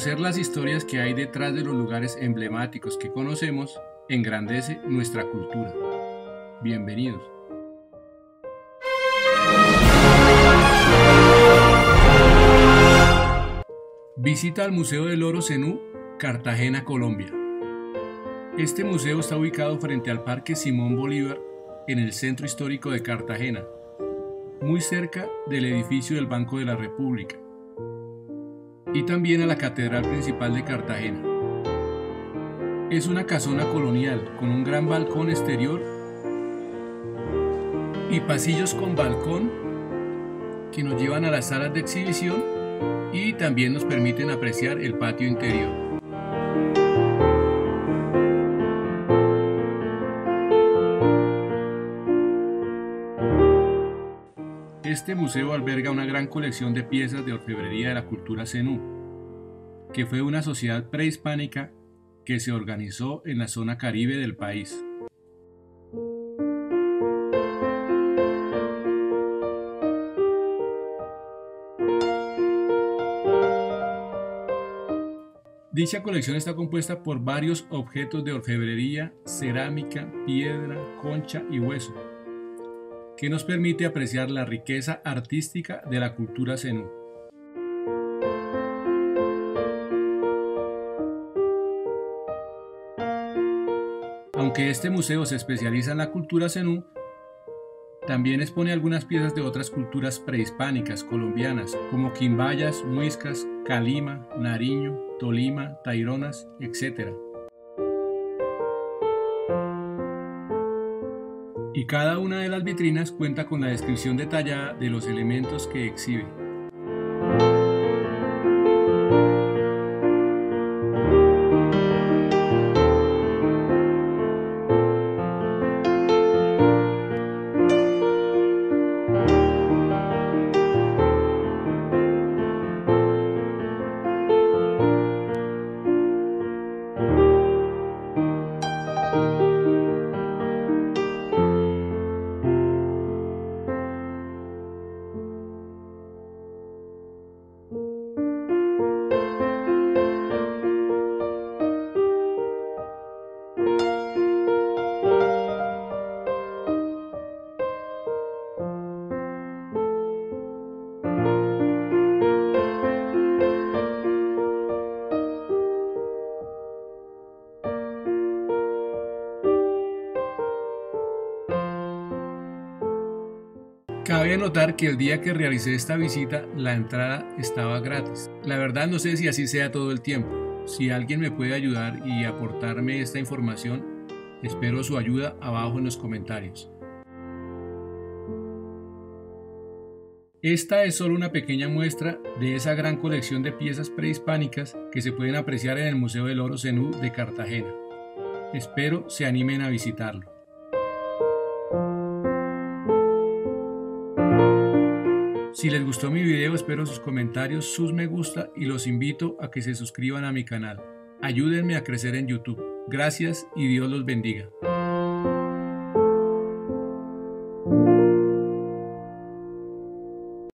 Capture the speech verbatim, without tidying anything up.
Conocer las historias que hay detrás de los lugares emblemáticos que conocemos engrandece nuestra cultura. Bienvenidos. Visita al Museo del Oro Zenú, Cartagena, Colombia. Este museo está ubicado frente al Parque Simón Bolívar, en el centro histórico de Cartagena, muy cerca del edificio del Banco de la República, y también a la Catedral Principal de Cartagena. Es una casona colonial con un gran balcón exterior y pasillos con balcón que nos llevan a las salas de exhibición y también nos permiten apreciar el patio interior. Este museo alberga una gran colección de piezas de orfebrería de la cultura zenú, que fue una sociedad prehispánica que se organizó en la zona caribe del país. Dicha colección está compuesta por varios objetos de orfebrería, cerámica, piedra, concha y hueso, que nos permite apreciar la riqueza artística de la cultura zenú. Aunque este museo se especializa en la cultura zenú, también expone algunas piezas de otras culturas prehispánicas colombianas, como quimbayas, muiscas, calima, nariño, tolima, taironas, etcétera. Y cada una de las vitrinas cuenta con la descripción detallada de los elementos que exhibe. Cabe notar que el día que realicé esta visita, la entrada estaba gratis. La verdad no sé si así sea todo el tiempo. Si alguien me puede ayudar y aportarme esta información, espero su ayuda abajo en los comentarios. Esta es solo una pequeña muestra de esa gran colección de piezas prehispánicas que se pueden apreciar en el Museo del Oro Zenú de Cartagena. Espero se animen a visitarlo. Si les gustó mi video, espero sus comentarios, sus me gusta y los invito a que se suscriban a mi canal. Ayúdenme a crecer en YouTube. Gracias y Dios los bendiga.